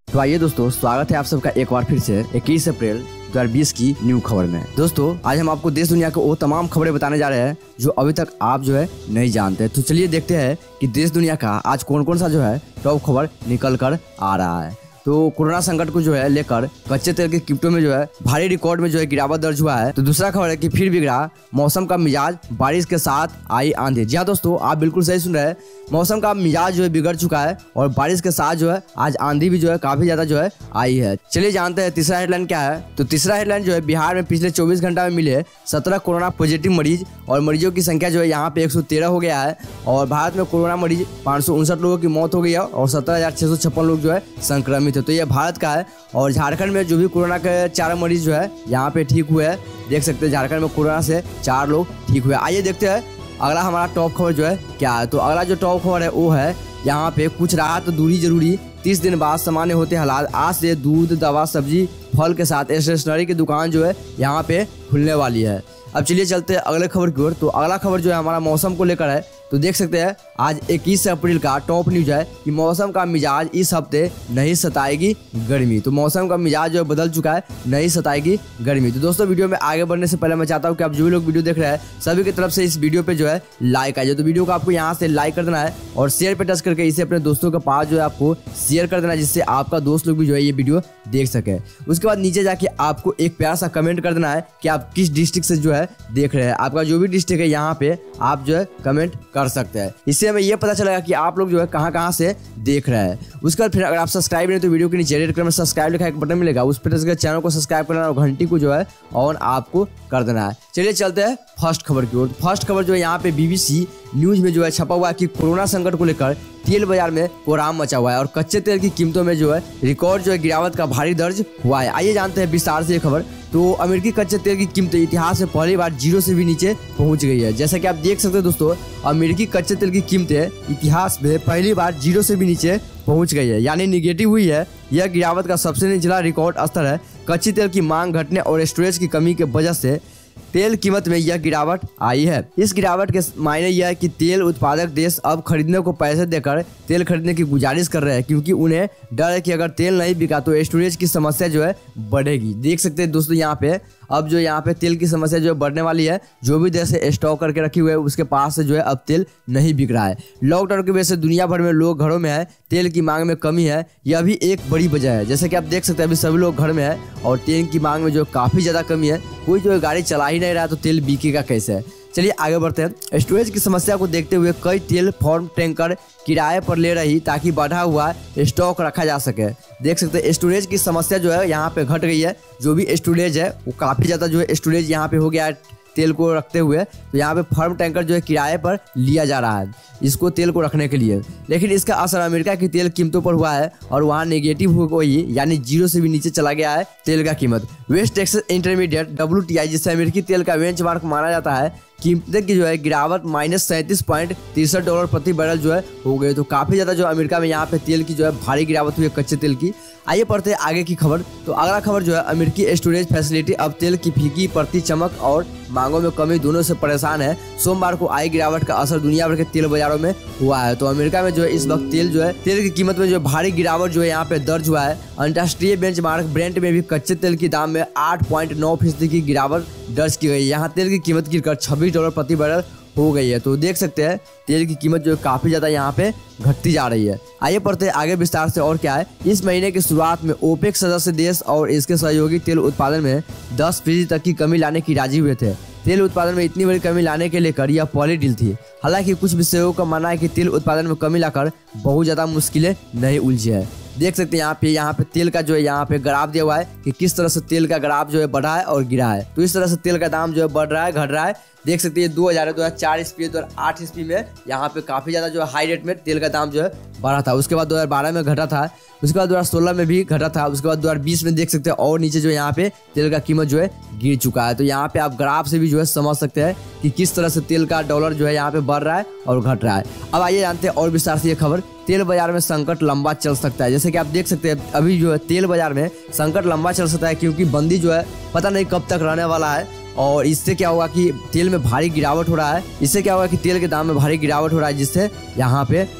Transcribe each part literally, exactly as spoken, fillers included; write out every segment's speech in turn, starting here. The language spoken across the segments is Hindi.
तो आइए दोस्तों, स्वागत है आप सबका एक बार फिर से इक्कीस अप्रैल दो हज़ार बीस की न्यू खबर में। दोस्तों आज हम आपको देश दुनिया के वो तमाम खबरें बताने जा रहे हैं जो अभी तक आप जो है नहीं जानते। तो चलिए देखते हैं कि देश दुनिया का आज कौन कौन सा जो है टॉप खबर निकल कर आ रहा है। तो कोरोना संकट को जो है लेकर कच्चे तेल की कीमतों में जो है भारी रिकॉर्ड में जो है गिरावट दर्ज हुआ है। तो दूसरा खबर है कि फिर बिगड़ा मौसम का मिजाज, बारिश के साथ आई आंधी। जी हाँ दोस्तों, आप बिल्कुल सही सुन रहे हैं, मौसम का मिजाज जो है बिगड़ चुका है और बारिश के साथ जो है आज आंधी भी जो है काफी ज्यादा जो है आई है। चलिए जानते हैं तीसरा हेडलाइन क्या है। तो तीसरा हेडलाइन जो है, बिहार में पिछले चौबीस घंटा में मिले सत्रह कोरोना पॉजिटिव मरीज और मरीजों की संख्या जो है यहाँ पे एक सौ तेरह हो गया है। और भारत में कोरोना मरीज पाँच सौ उनसठ लोगों की मौत हो गई है और सत्रह हजार छह सौ छप्पन लोग जो है संक्रमित है। तो ये भारत का है। और झारखंड में जो भी कोरोना के चार मरीज जो है यहाँ पे ठीक हुए हैं, देख सकते हैं झारखंड में कोरोना से चार लोग ठीक हुए। आइए देखते हैं अगला हमारा टॉप खबर जो है क्या है। तो अगला जो टॉप खबर है वो है यहाँ पे कुछ राहत तो दूरी जरूरी, तीस दिन बाद सामान्य होते हालात। आज से दूध, दवा, सब्जी, फल के साथ स्टेशनरी की दुकान जो है यहाँ पे खुलने वाली है। अब चलिए चलते हैं अगले खबर की ओर। तो अगला खबर जो है हमारा मौसम को लेकर है। तो देख सकते हैं आज इक्कीस अप्रैल का टॉप न्यूज है कि मौसम का मिजाज इस हफ्ते नहीं सताएगी गर्मी। तो मौसम का मिजाज जो है बदल चुका है, नहीं सताएगी गर्मी। तो दोस्तों वीडियो में आगे बढ़ने से पहले मैं चाहता हूं कि आप जो भी लोग वीडियो देख रहे हैं सभी की तरफ से इस वीडियो पे जो है लाइक आ जाए। तो वीडियो को आपको यहाँ से लाइक कर देना है और शेयर पे टच करके इसे अपने दोस्तों के पास जो है आपको शेयर कर देना है, जिससे आपका दोस्त लोग भी जो है ये वीडियो देख सके। उसके बाद नीचे जाके आपको एक प्यारा सा कमेंट कर देना है कि आप किस डिस्ट्रिक्ट से जो है देख रहे हैं। आपका जो भी डिस्ट्रिक्ट है यहाँ पे आप जो है कमेंट कर सकते हैं। इससे हमें यह पता चलेगा कि आप लोग जो है कहां कहां से देख रहे हैं। उसके बाद फिर अगर आप सब्सक्राइब नहीं तो वीडियो के नीचे रेड कलर में सब्सक्राइब लिखा एक बटन मिलेगा, उस पर चैनल को सब्सक्राइब करना और घंटी को जो है ऑन आपको कर देना है। चलिए चलते हैं फर्स्ट खबर की ओर। फर्स्ट खबर जो है यहाँ पे बीबीसी न्यूज में जो है छपा हुआ है कि कोरोना संकट को लेकर तेल बाजार में कोहराम मचा हुआ है और कच्चे तेल की कीमतों में जो है रिकॉर्ड जो है गिरावट का भारी दर्ज हुआ है। आइए जानते हैं विस्तार से ये खबर। तो अमेरिकी कच्चे तेल की कीमतें इतिहास में पहली बार जीरो से भी नीचे पहुंच गई है। जैसा कि आप देख सकते हैं दोस्तों, अमेरिकी कच्चे तेल की कीमतें इतिहास में पहली बार जीरो से भी नीचे पहुंच गई है, यानी निगेटिव हुई है। यह गिरावट का सबसे निचला रिकॉर्ड स्तर है। कच्चे तेल की मांग घटने और स्टोरेज की कमी की वजह से तेल कीमत में यह गिरावट आई है। इस गिरावट के मायने यह है कि तेल उत्पादक देश अब खरीदने को पैसे देकर तेल खरीदने की गुजारिश कर रहे हैं, क्योंकि उन्हें डर है कि अगर तेल नहीं बिका तो स्टोरेज की समस्या जो है बढ़ेगी। देख सकते हैं दोस्तों यहाँ पे अब जो यहाँ पे तेल की समस्या जो है बढ़ने वाली है। जो भी देश स्टॉक करके रखी हुई है उसके पास से जो है अब तेल नहीं बिक रहा है। लॉकडाउन की वजह से दुनिया भर में लोग घरों में है, तेल की मांग में कमी है, यह भी एक बड़ी वजह है। जैसे कि आप देख सकते हैं अभी सभी लोग घर में है और तेल की मांग में जो काफ़ी ज़्यादा कमी है। कोई जो है गाड़ी चला ही नहीं रहा तो तेल बिकेगा कैसे। चलिए आगे बढ़ते हैं। स्टोरेज की समस्या को देखते हुए कई तेल फॉर्म टैंकर किराए पर ले रही ताकि बढ़ा हुआ स्टॉक रखा जा सके। देख सकते हैं स्टोरेज की समस्या जो है यहाँ पे घट गई है। जो भी स्टोरेज है वो काफ़ी ज़्यादा जो है स्टोरेज यहाँ पे हो गया है तेल को रखते हुए। तो यहाँ पे फर्म टैंकर जो है किराए पर लिया जा रहा है इसको तेल को रखने के लिए। लेकिन इसका असर अमेरिका की तेल कीमतों पर हुआ है और वहाँ नेगेटिव हो गई, यानी जीरो से भी नीचे चला गया है तेल का कीमत। West Texas Intermediate W T I, जिससे अमेरिकी तेल का बेंचमार्क माना जाता है, कीमतें की जो है गिरावट माइनस सैंतीस पॉइंट तिरसठ डॉलर प्रति बैरल जो है हो गए। तो काफ़ी ज़्यादा जो अमेरिका में यहाँ पे तेल की जो है भारी गिरावट हुई है कच्चे तेल की। आइए पढ़ते हैं आगे की खबर। तो अगला खबर जो है, अमेरिकी स्टोरेज फैसिलिटी अब तेल की फीकी प्रति चमक और मांगों में कमी दोनों से परेशान है। सोमवार को आई गिरावट का असर दुनिया भर के तेल बाजारों में हुआ है। तो अमेरिका में जो है इस वक्त तेल जो है तेल की कीमत में जो भारी गिरावट जो है यहाँ पे दर्ज हुआ है। अंतर्राष्ट्रीय बेंचमार्क ब्रेंट में भी कच्चे तेल की दाम में आठ पॉइंट नौ फीसदी की गिरावट दर्ज की गई। यहाँ तेल की कीमत गिरकर छब्बीस डॉलर प्रति बैरल हो गई है। तो देख सकते हैं तेल की कीमत जो काफ़ी ज़्यादा यहाँ पे घटती जा रही है। आइए पढ़ते हैं आगे विस्तार से और क्या है। इस महीने की शुरुआत में ओपेक सदस्य देश और इसके सहयोगी तेल उत्पादन में दस फीसदी तक की कमी लाने की राजी हुए थे। तेल उत्पादन में इतनी बड़ी कमी लाने के लेकर यह पहली डील थी। हालांकि कुछ विशेषज्ञों का मानना है कि तेल उत्पादन में कमी लाकर बहुत ज़्यादा मुश्किलें नहीं उलझी है। देख सकते हैं यहाँ पे यहाँ पे तेल का जो है यहाँ पे ग्राफ दिया हुआ है कि किस तरह से तेल का ग्राफ जो है बढ़ा है और गिरा है। तो इस तरह से तेल का दाम जो है बढ़ रहा है, घट रहा है। देख सकते हैं दो हज़ार दो हज़ार चार ईस्वी दो हज़ार आठ ईस्वी में यहाँ पे काफ़ी ज़्यादा जो है हाई रेट में तेल का दाम जो है बढ़ा था। उसके बाद दो हज़ार बारह में घटा था, उसके बाद दो हज़ार सोलह में भी घटा था, उसके बाद दो हज़ार बीस में देख सकते हैं और नीचे जो यहाँ पे तेल का कीमत जो है गिर चुका है। तो यहाँ पे आप ग्राफ से भी जो है समझ सकते हैं कि किस तरह से तेल का डॉलर जो है यहाँ पे बढ़ रहा है और घट रहा है। अब आइए जानते हैं और विस्तार से ये खबर। तेल बाजार में संकट लंबा चल सकता है। जैसे कि आप देख सकते हैं अभी जो है तेल बाजार में संकट लंबा चल सकता है, क्योंकि बंदी जो है पता नहीं कब तक रहने वाला है। और इससे क्या होगा कि तेल में भारी गिरावट हो रहा है। इससे क्या होगा कि तेल के दाम में भारी गिरावट हो रहा है, जिससे यहाँ पे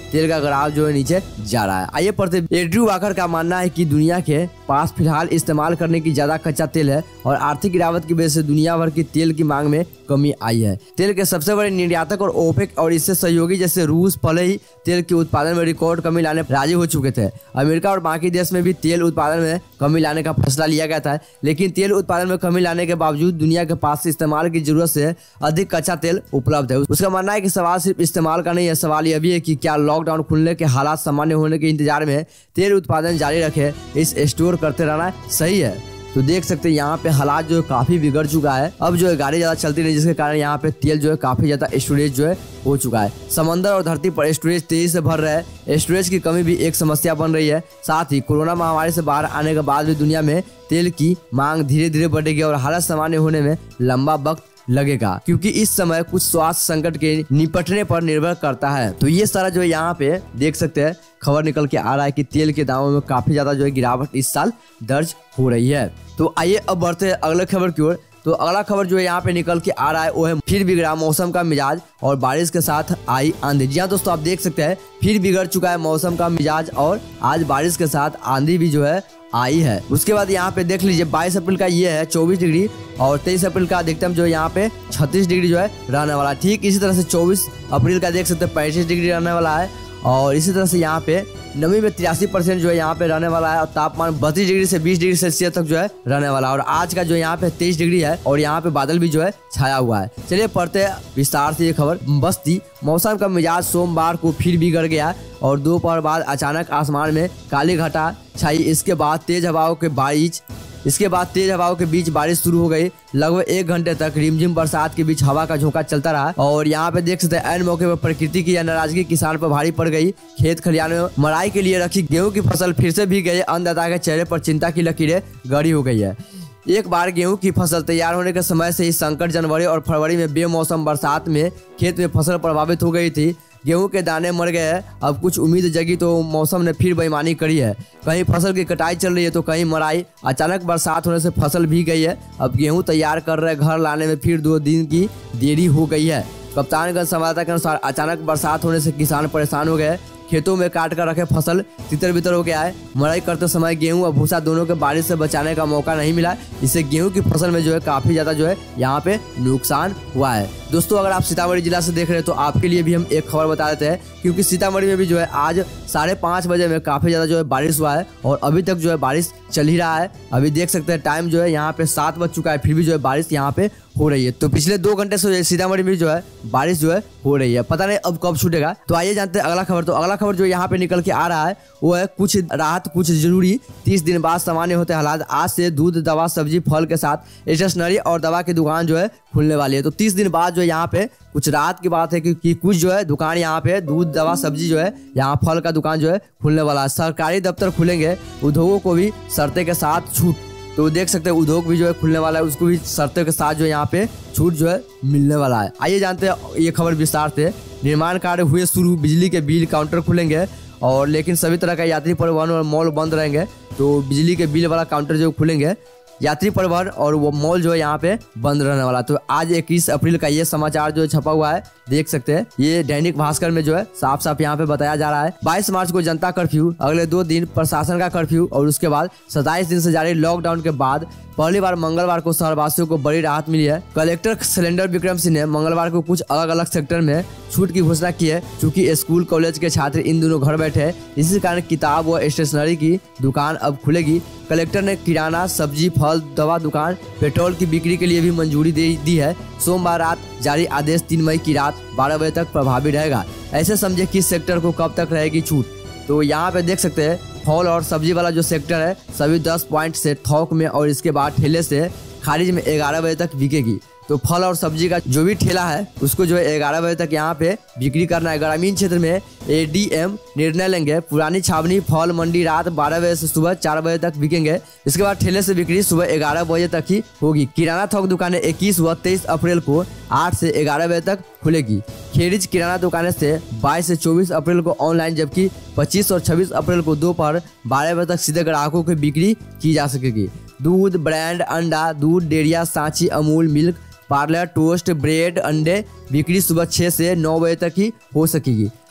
तेल का ग्राफ जो है नीचे जा रहा है। आइए पढ़ते। एंड्रयू वाकर का मानना है कि दुनिया के पास फिलहाल इस्तेमाल करने की ज्यादा कच्चा तेल है और आर्थिक गिरावट की वजह से दुनिया भर की तेल की मांग में कमी आई है। तेल के सबसे बड़े निर्यातक और ओपेक और इससे सहयोगी जैसे रूस पहले ही तेल के उत्पादन में रिकॉर्ड कमी लाने राजी हो चुके थे। अमेरिका और बाकी देश में भी तेल उत्पादन में कमी लाने का फैसला लिया गया था, लेकिन तेल उत्पादन में कमी लाने के बावजूद दुनिया के पास इस्तेमाल की जरूरत से अधिक कच्चा तेल उपलब्ध है। उसका मानना है कि सवाल सिर्फ इस्तेमाल का नहीं है, सवाल यह भी है कि क्या लॉकडाउन खुलने के हालात सामान्य होने के इंतजार में तेल उत्पादन जारी रखे, इस स्टोर करते रहना सही है। तो देख सकते हैं यहाँ पे हालात जो है काफी बिगड़ चुका है। अब जो है गाड़ी ज्यादा चलती नहीं, जिसके कारण यहाँ पे तेल जो है काफी ज्यादा स्टोरेज जो है हो चुका है। समंदर और धरती पर स्टोरेज तेजी से भर रहा है। स्टोरेज की कमी भी एक समस्या बन रही है। साथ ही कोरोना महामारी से बाहर आने के बाद भी दुनिया में तेल की मांग धीरे धीरे बढ़ेगी और हालत सामान्य होने में लंबा वक्त लगेगा, क्योंकि इस समय कुछ स्वास्थ्य संकट के निपटने पर निर्भर करता है। तो ये सारा जो है यहाँ पे देख सकते हैं खबर निकल के आ रहा है कि तेल के दामों में काफी ज्यादा जो है गिरावट इस साल दर्ज हो रही है। तो आइए अब बढ़ते हैं अगले खबर की ओर। तो अगला खबर जो है यहाँ पे निकल के आ रहा है वो है फिर बिगड़ा मौसम का मिजाज और बारिश के साथ आई आंधी। जी हाँ दोस्तों, आप देख सकते हैं फिर बिगड़ चुका है मौसम का मिजाज और आज बारिश के साथ आंधी भी जो है आई है। उसके बाद यहाँ पे देख लीजिए बाईस अप्रैल का ये है चौबीस डिग्री और तेईस अप्रैल का अधिकतम जो है यहाँ पे छत्तीस डिग्री जो है रहने वाला है। ठीक इसी तरह से चौबीस अप्रैल का देख सकते हैं पैंतीस डिग्री रहने वाला है और इसी तरह से यहाँ पे नमी में तिरासी परसेंट जो है यहाँ पे रहने वाला है और तापमान बत्तीस डिग्री से बीस डिग्री सेल्सियस तक जो है रहने वाला है। और आज का जो यहाँ पे तेईस डिग्री है और यहाँ पे बादल भी जो है छाया हुआ है। चलिए पढ़ते हैं विस्तार से ये खबर। बस्ती मौसम का मिजाज सोमवार को फिर बिगड़ गया और दोपहर बाद अचानक आसमान में काली घटा छाई। इसके बाद तेज हवाओं के बारिश इसके बाद तेज हवाओं के बीच बारिश शुरू हो गई। लगभग एक घंटे तक रिमझिम बरसात के बीच हवा का झोंका चलता रहा और यहाँ पे देख सकते हैं ऐन मौके पर प्रकृति की यह नाराजगी किसान पर भारी पड़ गई। खेत खलिहान में मराई के लिए रखी गेहूं की फसल फिर से भीग गई। अन्नदाता के चेहरे पर चिंता की लकीरें गड़ी हो गई है। एक बार गेहूं की फसल तैयार होने के समय से ही संकट जनवरी और फरवरी में बेमौसम बरसात में खेत में फसल प्रभावित हो गई थी। गेहूं के दाने मर गए हैं। अब कुछ उम्मीद जगी तो मौसम ने फिर बेईमानी करी है। कहीं फसल की कटाई चल रही है तो कहीं मराई। अचानक बरसात होने से फसल भीग गई है। अब गेहूं तैयार कर रहे घर लाने में फिर दो दिन की देरी हो गई है। कप्तानगंज संवाददाता के अनुसार अचानक बरसात होने से किसान परेशान हो गए। खेतों में काट कर रखे फसल तितर बितर हो गया है। मड़ाई करते समय गेहूं और भूसा दोनों के बारिश से बचाने का मौका नहीं मिला, इससे गेहूं की फसल में जो है काफी ज्यादा जो है यहाँ पे नुकसान हुआ है। दोस्तों अगर आप सीतामढ़ी जिला से देख रहे हैं तो आपके लिए भी हम एक खबर बता देते हैं, क्योंकि सीतामढ़ी में भी जो है आज साढ़े पाँच बजे में काफी ज्यादा जो है बारिश हुआ है और अभी तक जो है बारिश चल ही रहा है। अभी देख सकते हैं टाइम जो है यहाँ पे सात बज चुका है, फिर भी जो है बारिश यहाँ पे हो रही है। तो पिछले दो घंटे से सीतामढ़ी में जो है बारिश जो है हो रही है, पता नहीं अब कब छूटेगा। तो आइए जानते हैं अगला खबर। तो अगला खबर जो यहाँ पे निकल के आ रहा है वो है कुछ राहत कुछ जरूरी, तीस दिन बाद सामान्य होते हालात। आज से दूध दवा सब्जी फल के साथ स्टेशनरी और दवा की दुकान जो है खुलने वाली है। तो तीस दिन बाद जो यहाँ पे कुछ राहत की बात है कि, कि कुछ जो है दुकान यहाँ पे दूध दवा सब्जी जो है यहाँ फल का दुकान जो है खुलने वाला है। सरकारी दफ्तर खुलेंगे, उद्योगों को भी शर्तें के साथ छूट। तो देख सकते हैं उद्योग भी जो है खुलने वाला है, उसको भी शर्तों के साथ जो है यहाँ पे छूट जो है मिलने वाला है। आइए जानते हैं ये खबर विस्तार से। निर्माण कार्य हुए शुरू, बिजली के बिल काउंटर खुलेंगे और लेकिन सभी तरह का यात्री परिवहन और मॉल बंद रहेंगे। तो बिजली के बिल वाला काउंटर जो खुलेंगे, यात्री परिवहन और वो मॉल जो है यहाँ पे बंद रहने वाला। तो आज इक्कीस अप्रैल का ये समाचार जो छपा हुआ है, देख सकते हैं ये दैनिक भास्कर में जो है साफ साफ यहाँ पे बताया जा रहा है। बाईस मार्च को जनता कर्फ्यू, अगले दो दिन प्रशासन का कर्फ्यू और उसके बाद सत्ताईस दिन से जारी लॉकडाउन के बाद पहली बार मंगलवार को शहरवासियों को बड़ी राहत मिली है। कलेक्टर सिलेंडर विक्रम सिंह ने मंगलवार को कुछ अलग अलग सेक्टर में छूट की घोषणा की है, क्योंकि स्कूल कॉलेज के छात्र इन दिनों घर बैठे हैं। इसी कारण किताब व स्टेशनरी की दुकान अब खुलेगी। कलेक्टर ने किराना, सब्जी, फल, दवा दुकान, पेट्रोल की बिक्री के लिए भी मंजूरी दे दी है। सोमवार रात जारी आदेश तीन मई की रात बारह बजे तक प्रभावी रहेगा। ऐसे समझे किस सेक्टर को कब तक रहेगी छूट। तो यहाँ पे देख सकते हैं फल और सब्जी वाला जो सेक्टर है सभी दस पॉइंट से थोक में और इसके बाद ठेले से खारिज में ग्यारह बजे तक बिकेगी। तो फल और सब्जी का जो भी ठेला है उसको जो है ग्यारह बजे तक यहाँ पे बिक्री करना है। ग्रामीण क्षेत्र में एडीएम निर्णय लेंगे। पुरानी छावनी फल मंडी रात बारह बजे से सुबह चार बजे तक बिकेंगे। इसके बाद ठेले से बिक्री सुबह ग्यारह बजे तक ही होगी। किराना थोक दुकानें इक्कीस व तेईस अप्रैल को आठ से ग्यारह बजे तक खुलेगी। खेरीज किराना दुकानें से बाईस से चौबीस अप्रैल को ऑनलाइन, जबकि पच्चीस और छब्बीस अप्रैल को दोपहर बारह बजे तक सीधे ग्राहकों की बिक्री की जा सकेगी। दूध, ब्रांड, अंडा, दूध डेयरिया, Sanchi, Amul, milk, parlour, toast, bread, अंडे बिक्री सुबह छह से नौ बजे तक ही हो सकेगी।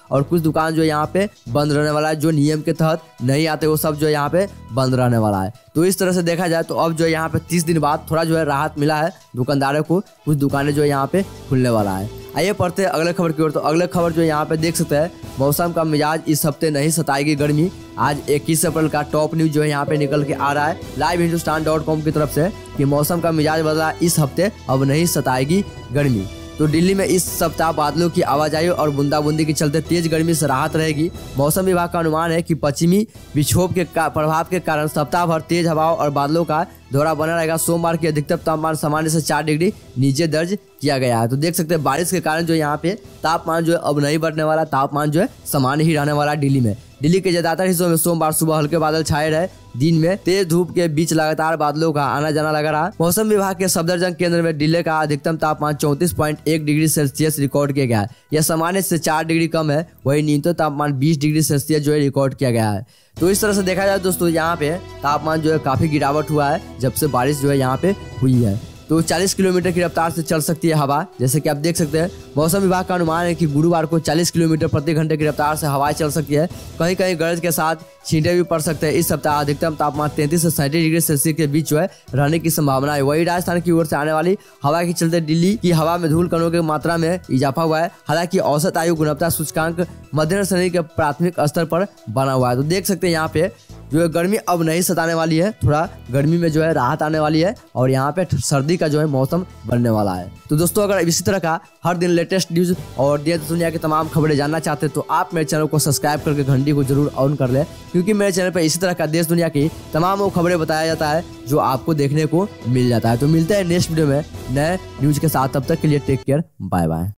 और कुछ दुकान जो है यहाँ पे बंद रहने वाला है, जो नियम के तहत नहीं आते वो सब जो है यहाँ पे बंद रहने वाला है। तो इस तरह से देखा जाए तो अब जो है यहाँ पे तीस दिन बाद थोड़ा जो है राहत मिला है दुकानदारों को, कुछ दुकानें जो है यहाँ पे खुलने वाला है। आइए पढ़ते हैं अगले खबर की ओर। तो अगले खबर जो यहाँ पे देख सकते हैं, मौसम का मिजाज इस हफ्ते नहीं सताएगी गर्मी। आज इक्कीस अप्रैल का टॉप न्यूज जो है यहाँ पे निकल के आ रहा है लाइव हिंदुस्तान डॉट कॉम की तरफ से कि मौसम का मिजाज बदला, इस हफ्ते अब नहीं सताएगी गर्मी। तो दिल्ली में इस सप्ताह बादलों की आवाजाही और बूंदाबूंदी के चलते तेज गर्मी से राहत रहेगी। मौसम विभाग का अनुमान है कि पश्चिमी विक्षोभ के प्रभाव के कारण सप्ताह भर तेज हवाओं और बादलों का दौरा बना रहेगा। सोमवार की अधिकतम तापमान सामान्य से चार डिग्री नीचे दर्ज किया गया है। तो देख सकते हैं बारिश के कारण जो यहाँ पे तापमान जो है अब नहीं बढ़ने वाला, तापमान जो है सामान्य ही रहने वाला है दिल्ली में। दिल्ली के ज्यादातर हिस्सों में सोमवार सुबह हल्के बादल छाए रहे, दिन में तेज धूप के बीच लगातार बादलों का आना जाना लगा रहा। मौसम विभाग के सफदरजंग केंद्र में दिल्ली का अधिकतम तापमान चौंतीस पॉइंट एक डिग्री सेल्सियस रिकॉर्ड किया गया है। यह सामान्य से चार डिग्री कम है। वही न्यूनतम तापमान बीस डिग्री सेल्सियस जो है रिकॉर्ड किया गया है। तो इस तरह से देखा जाए दोस्तों, यहाँ पे तापमान जो है काफी गिरावट हुआ है जब से बारिश जो है यहाँ पे हुई है। तो चालीस किलोमीटर की रफ्तार से चल सकती है हवा, जैसे कि आप देख सकते हैं। मौसम विभाग का अनुमान है कि गुरुवार को चालीस किलोमीटर प्रति घंटे की रफ्तार से हवाएं चल सकती है। कहीं कहीं गरज के साथ छींटे भी पड़ सकते हैं। इस सप्ताह अधिकतम तापमान तैंतीस से सैंतीस डिग्री सेल्सियस के बीच जो है रहने की संभावना है। वही राजस्थान की ओर से आने वाली हवा के चलते दिल्ली की हवा में धूल कणों की मात्रा में इजाफा हुआ है। हालांकि औसत आयु गुणवत्ता सूचकांक मध्यम श्रेणी के प्राथमिक स्तर पर बना हुआ है। तो देख सकते हैं यहाँ पे जो है गर्मी अब नहीं सताने वाली है, थोड़ा गर्मी में जो है राहत आने वाली है और यहाँ पे सर्दी का जो है मौसम बनने वाला है। तो दोस्तों, अगर इसी तरह का हर दिन लेटेस्ट न्यूज और देश दुनिया की तमाम खबरें जानना चाहते हैं तो आप मेरे चैनल को सब्सक्राइब करके घंटी को जरूर ऑन कर ले, क्योंकि मेरे चैनल पर इसी तरह का देश दुनिया की तमाम वो खबरें बताया जाता है जो आपको देखने को मिल जाता है। तो मिलते हैं नेक्स्ट वीडियो में नए न्यूज के साथ, तब तक के लिए टेक केयर, बाय बाय।